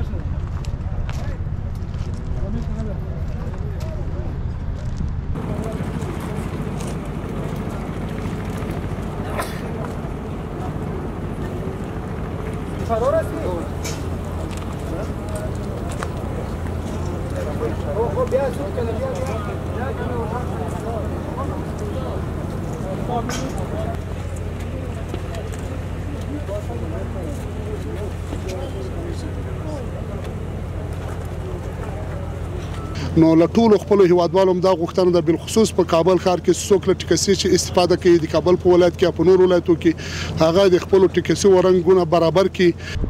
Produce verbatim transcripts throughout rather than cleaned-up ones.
فرار هستی؟ خب بیا شروع کنه بیا نو له ټولو خپلو هیوادوالو هم دا غوښتنه ده بالخصوص په کابل ښار کې څوک له ټیکسي چې استفاده کوي د کابل په ولایت کې یا په نورو ولایتو کې هغه د خپلو ټیکسي ورنګونه برابر کړي.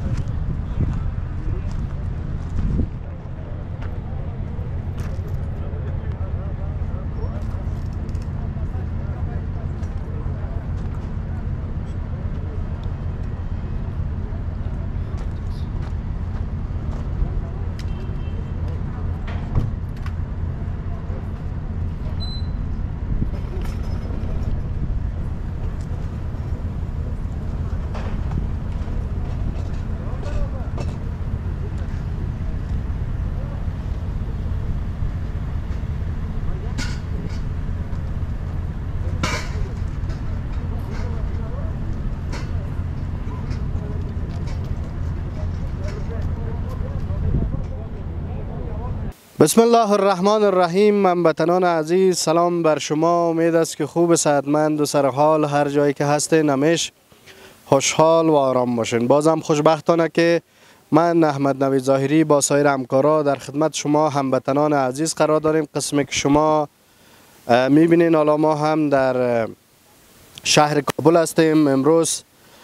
بسم الله الرحمن الرحیم. هموطنان عزیز، سلام بر شما. امید است که خوب، صحتمند و سرحال هر جایی که هستین همیشه خوشحال و آرام باشین. بازم خوشبختانه که من احمد نوید ظاهری با سایر همکارا در خدمت شما هموطنان عزیز قرار داریم. قسمی که شما میبینین حالا ما هم در شهر کابل هستیم. امروز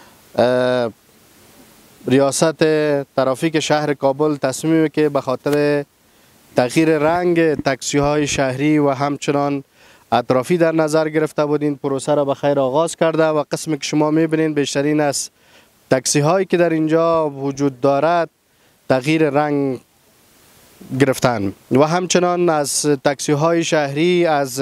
ریاست ترافیک شهر کابل تصمیم که به خاطر تغییر رنگ تاکسی های شهری و همچنان اطرافی در نظر گرفته بود این پروسه را به خیر آغاز کرده و قسمی که شما میبینید بیشترین از تاکسی هایی که در اینجا وجود دارد تغییر رنگ گرفتن و همچنان از تاکسی های شهری از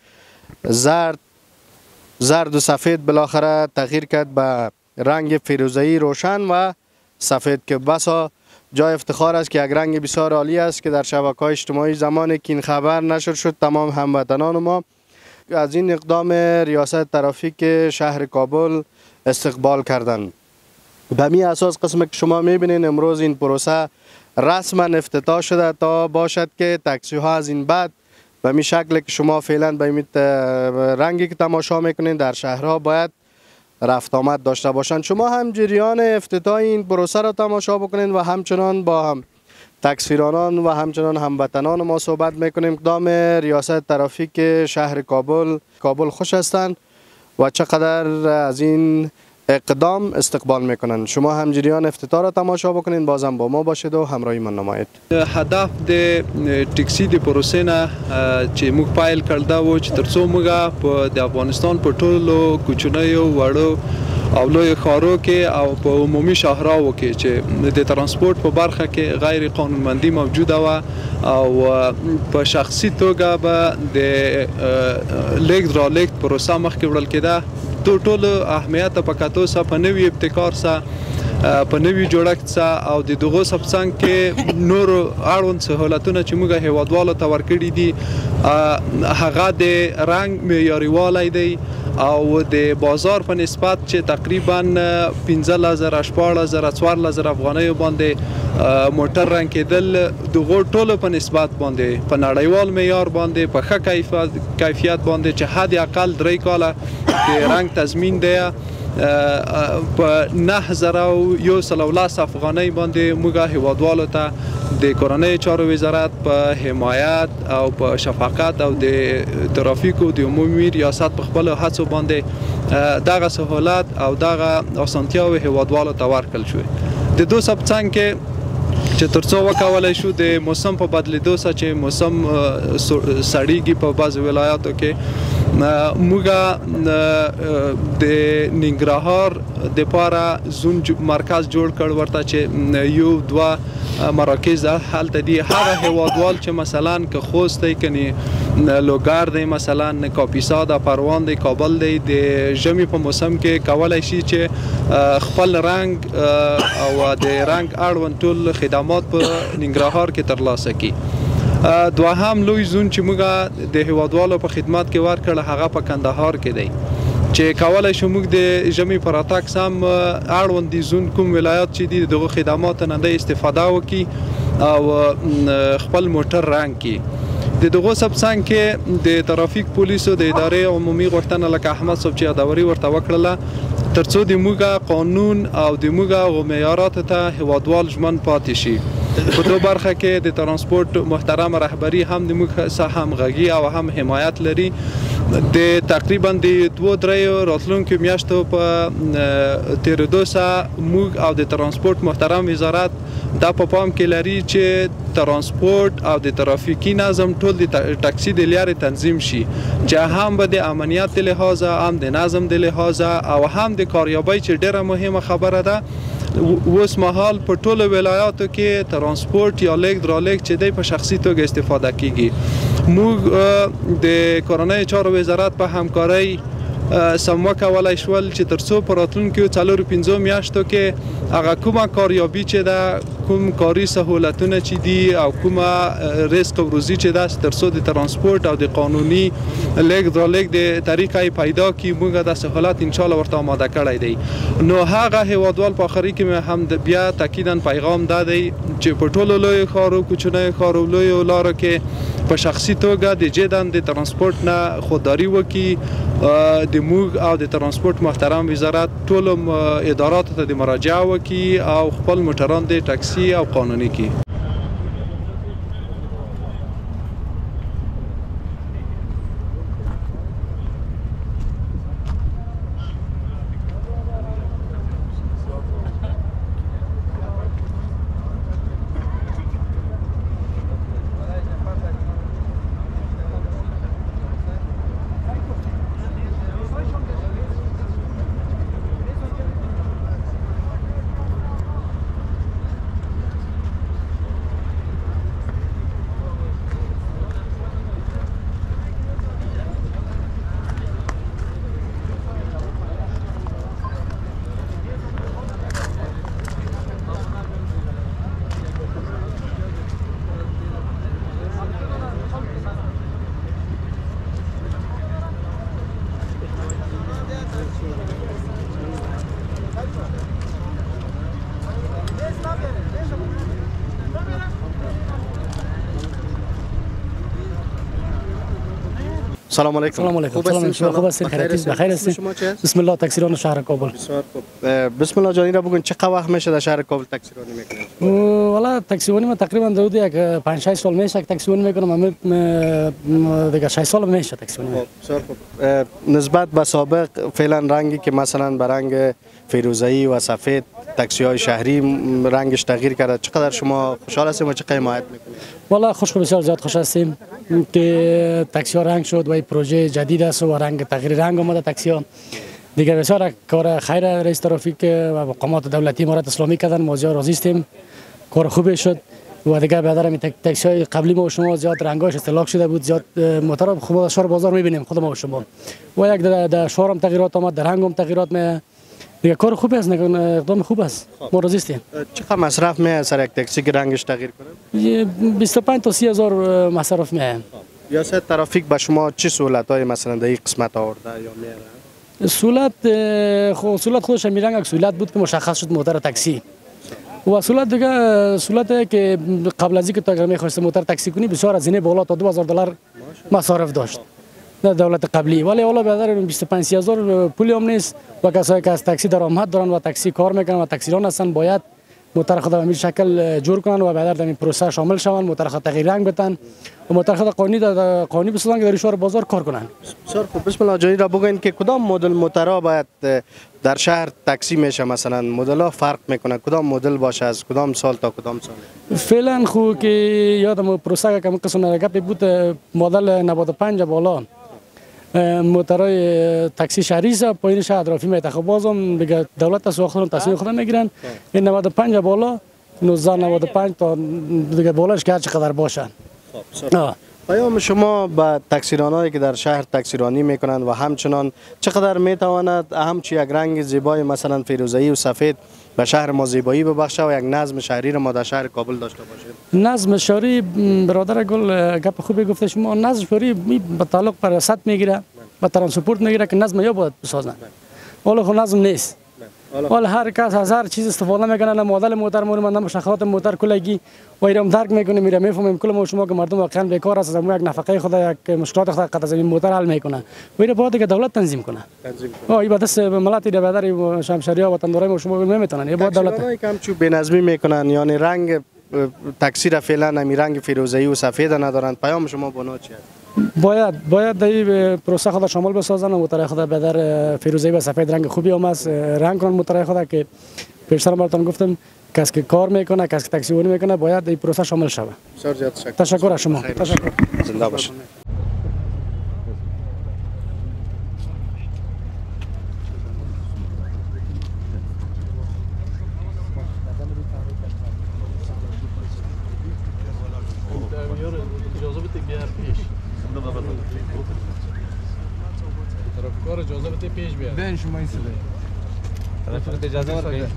زرد زرد و سفید بالاخره تغییر کرد به رنگ فیروزه‌ای روشن و سفید که بسا جای افتخار است که یک رنگ بسیار عالی است که در شبکه‌های اجتماعی زمانی که این خبر نشر شد تمام هموطنان ما از این اقدام ریاست ترافیک شهر کابل استقبال کردند. به می اساس قسم که شما میبینید امروز این پروسه رسما افتتاح شده تا باشد که تاکسی ها از این بعد به می شکل که شما فعلا به این رنگی که تماشا میکنید در شهرها باید رفت آمد داشته باشند. شما هم جریان افتتاح این پروسه را تماشا بکنید و همچنان با هم تکسیرانان و همچنان هموطنان ما صحبت میکنیم. اقدام ریاست ترافیک شهر کابل کابل خوش هستند و چقدر از این اقدام استقبال میکنند. شما هم جریان افتتاح را تماشا بکنید. بازم با ما باشید و همراهی من نمایید. هدف د ټیکسي د پروسې نه چې موږ پایل کړل دا و چې ترڅو موږ په د افغانستان په ټولو کوچنیو وړو او لوی ښارو کې او په عمومي شاهراو کې چې د ترانسپورت په برخه کې غیر قانونمندي موجوده و او په شخصي توګه به د لیږد را لیږد پروسه مخکې وړل کېده. ټول اهمیت په کتو سره په نوي ابتکار سره په نوي جوړښت سره او د دغو سبڅنګ کې نور اړوند سهولتونه چې موږ هیوادوالو ته ورکړي دي هغه د رنګ معیاري دی او د بازار په نسبت چې تقریبا پنځه زره شپږ زره څوارلس زره افغانیو باندې موټر رنګ کېدل دغو ټولو په نسبت باندې په نړیوال معیار باندې په ښه کیفیت باندې چې حد اقل درې کاله د رنګ تضمین دی په نه زره یو سل لس افغانۍ باندې موږ هیوادوالو ته د کورنۍ چارو وزارت په حمایت او په شفقت او د ترافیکو د عمومي ریاست په خپلو هڅو باندې دغه سهولت او دغه اسانتیاوې هیوادوالو ته ورکړل شوې. د دو سبڅنګ کې چې ترڅو وکولای شو د موسم په بدلیدو سره چې موسم سړیږي په بعض ولایاتو کې موږ د ننګرهار د پاره زون مرکز جوړ کړ ورته چې یو دوه مراکز هلته دي هغه هیوادوال چې مثلا که خوست دی کني لوګر دی مثلا کاپیسا د پروان دی کابل دی د ژمي په موسم کې کولای شي چې خپل رنگ او د رنگ اړوند ټول خدمات په ننګرهار کې ترلاسه کړي. دوهم لوی زون چې موږ د هیوادوالو په خدمت کې ورکړل هغه په کندهار کې دی چې کولای شو موږ د ژمي پر اتاک سم اړوند دي زون کوم ولایت چې دي دغه خدمات نه د استفاده وکړي او خپل موټر رنګ کړي. د دغه سب څنګه کې د ترافیک پولیسو د ادارې عمومي غوښتنه لکه احمد صاحب چې اداري ورته وکړله ترڅو د موږ قانون او د موږ معیارات ته هیوادوال ژمن پاتې شي. په دوه برخه کې د ترانسپورت محترم رهبری هم د موږ سره همغږي او هم حمایت لري. د تقریبا د دوه درې راتلونکو میاشتو په تیرېدو سره موږ او د ترانسپورت محترم وزارت دا په پام کې لري چې ترانسپورت او د ترافیکي نظم ټول د ټاکسي د لارې تنظیم شي چې هم به د امنیت د لحاظه هم د نظم د لحاظه او هم د کاریابۍ چې ډیره مهمه خبره ده. اوس مهال په ټولو ولایاتو کې ترانسپورت یا لیک درالیک چې دی په شخصي توګه استفاده کیږي. موږ د کورنۍ چارو وزارت په همکارۍ سم وکولای شول چې ترڅو په راتلونکو څلورو پنځو میاشتو کې هغه کومه کاریابي چې ده کوم کاري سهولتونه چې دي او کومه رزق او روزي چې ده ترڅو د ترانسپورت او د قانوني لیک درالیک د طریقې پیدا کی موږ د سهولت ان شاء الله ورته آماده کړی دی. نو هغه هیوادوال په اخري کې هم بیا تاکیدا پیغام دادی چې په ټولو لوی ښارو کوچنیو ښارو لویو لارو کې په شخصي توګه د جدن د ترانسپورت نه خودداري وکړي. د موږ او د ترانسپورت محترم وزارت ټول ادارات ته د مراجعه وکړي او خپل موټران د ټاکسي او قانوني کړي. سلام علیکم. سلام علیکم. سلام خوب هستید؟ خیریت بخیر هستید؟ بسم الله تاکسیران شهر کابل. بسیار خوب. بسم الله جانی را بگین چقدر وقت میشه در شهر کابل تاکسیرانی میکنید؟ والا تاکسیرانی من تقریبا حدود یک پنج شش سال میشه تاکسیرانی میکنم. من دیگه شش سال میشه تاکسیرانی. بسیار خوب. نسبت به سابق فعلا رنگی که مثلا به رنگ فیروزه‌ای و سفید تاکسی های شهری رنگش تغییر کرده چقدر شما خوشحال هستید و چقدر حمایت میکنید؟ والا خوش بسیار زیاد خوش هستیم که تاکسی ها رنگ شد و این پروژه جدید است و رنگ تغییر رنگ آمده تاکسی ها دیگه. بسیار کار خیر رئیس ترافیک و مقامات دولتی امارات اسلامی کردن. ما زیاد راضی هستیم، کار خوبی شد و دیگه به نظر میاد تاکسی های قبلی ما و شما زیاد رنگاش استهلاک شده بود. زیاد موتور خود شهر بازار میبینیم خود ما و شما و یک در شهر هم تغییرات آمد، در رنگ هم تغییرات می دیگه. کار خوبی است، اقدام خوب است. ما راضی هستیم. چقدر مصرف میه سر یک تاکسی که رنگش تغییر کنه؟ بیست و پنج تا سی هزار مصرف میه. یا سه ترافیک به شما چه سهولت های مثلا در این قسمت آورده یا میاره؟ سهولت خو سهولت خودش میرنگ یک سهولت بود که مشخص شد موتور تاکسی و سهولت دیگه سهولت که قبل از اینکه تا میخواست موتور تاکسی کنی بسیار از اینه بالا تا دو هزار دلار مصارف داشت در دولت قبلی، ولی حالا به نظر بیست و پنج هزار پولی هم نیست و کسایی که از تاکسی درآمد دارن و تاکسی کار میکنن و تاکسیران هستن باید موتور خود به این شکل جور کنن و بعد در این پروسه شامل شون، موتور خود تغییر رنگ بدن و موتور خود قانونی در قانونی بسازن که در شهر بازار کار کنن. بسیار خوب. بسم الله جانی را بگوین که کدام مدل موتورها باید در شهر تاکسی میشه، مثلا مدل ها فرق میکنه، کدام مدل باشه از کدام سال تا کدام سال؟ فعلا خو که یادم پروسه که قسم گپ بود مدل نود و پنج بالا موتورای تاکسی شهری است، پایینش اطرافی میتخه بازم دیگه دولت سوختن تصمیم خودم میگیرن. این نود و پنج بالا نوزده نود و پنج تا دیگه بالاش که هر چقدر باشن. خب پیام شما به تکثیرانایی که در شهر تکثیرانی میکنند و همچنان چقدر میتواند همچی یک رنگ زیبای مثلا فیروزه‌ای و سفید به شهر ما زیبایی ببخشه و یک نظم شهری را ما در شهر کابل داشته باشیم؟ نظم شهری برادر گل گپ خوبی گفته شما. نظم شهری به تعلق پر ریاست میگیره و ترانسپورت میگیره که نظم یا باید بسازن. حالا خب نظم نیست. حالا هر کس از هر چیز استفاده میکنه، نه مدل موتر مورد نه مشخصات موتر کلگی و ایرام درک میکنه، میره میفهمیم کل ما شما که مردم واقعا بیکار است، از یک نفقه خود یک مشکلات خود قطع زمین موتر حل میکنه و ایره باید که دولت تنظیم کنه. تنظیم کنه. این دست ملت ایره بدر شمشیریا و تندورای ما شما نمیتونن. این باید دولت کم چوب بنظمی میکنن، یعنی رنگ تکثیر فعلا نمی رنگ فیروزه‌ای و سفید ندارند. پیام شما بنا چیه؟ باید باید در پروسه خود شامل بسازن و موتر خود به در فیروزه‌ای و سفید رنگ خوبی هم است رنگ کنن موتر خود که پیشتر براتون گفتم کسی که کار میکنه، کسی که تاکسیوانی میکنه باید در پروسه شامل شود. تشکر از شما. تشکر. زنده باشید. اجازه بده بیار پیش. طرفدار اجازه بده پیش بیار. بین شما این سده. طرفدار اجازه ورکړئ.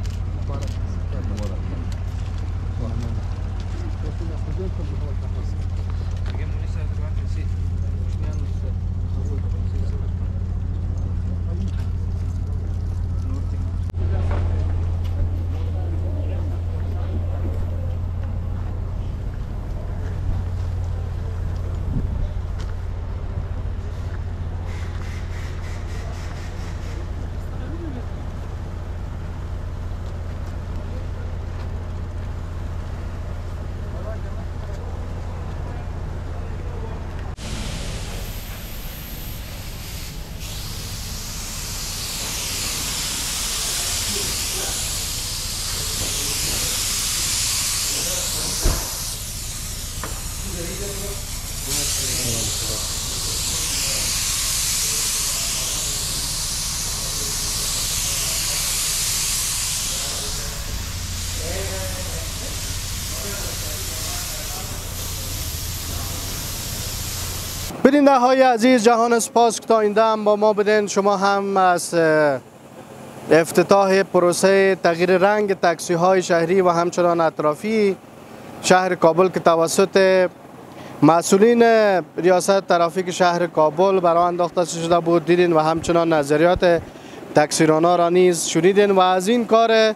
بیننده های عزیز، جهان سپاس که تا اینجا هم با ما بودین. شما هم از افتتاح پروسه تغییر رنگ تاکسی های شهری و همچنان اطرافی شهر کابل که توسط مسئولین ریاست ترافیک شهر کابل برای انداخته شده بود دیدین و همچنان نظریات تکثیرانا را نیز شنیدین و از این کار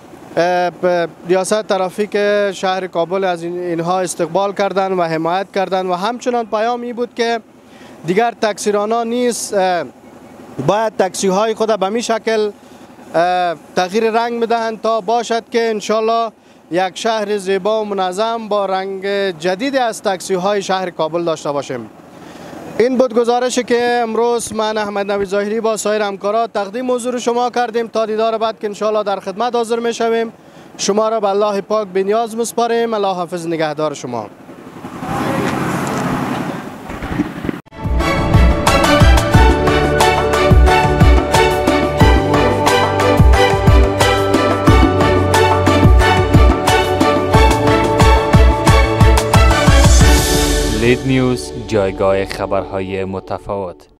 ریاست ترافیک شهر کابل از اینها استقبال کردن و حمایت کردن و همچنان پیامی بود که دیگر تکثیرانا نیز باید تاکسی های خود به می شکل تغییر رنگ بدهند تا باشد که انشالله یک شهر زیبا و منظم با رنگ جدید از تاکسی های شهر کابل داشته باشیم. این بود گزارشی که امروز من احمد نوید ظاهری با سایر همکاران تقدیم حضور شما کردیم. تا دیدار بعد که انشالله در خدمت حاضر می شویم. شما را به الله پاک بی‌نیاز می‌سپاریم. الله حافظ نگهدار شما. لید نیوز، جایگاه خبرهای متفاوت.